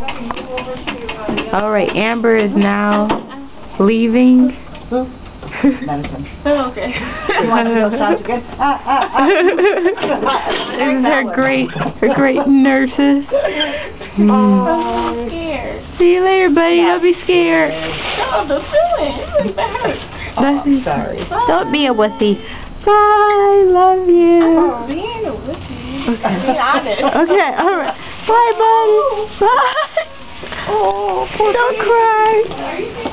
Alright, Amber is now leaving. Medicine. Oh, okay. She wants to go start again. This is her great nurses. I'm scared. See you later, buddy. Don't be scared. Oh, the feeling. That hurts. Oh, sorry. Don't be a wussy. Bye. Love you. Oh, being a wussy. Okay. Being honest. Okay. All right. Bye, buddy. Bye. Oh, poor Don't baby. cry. Are you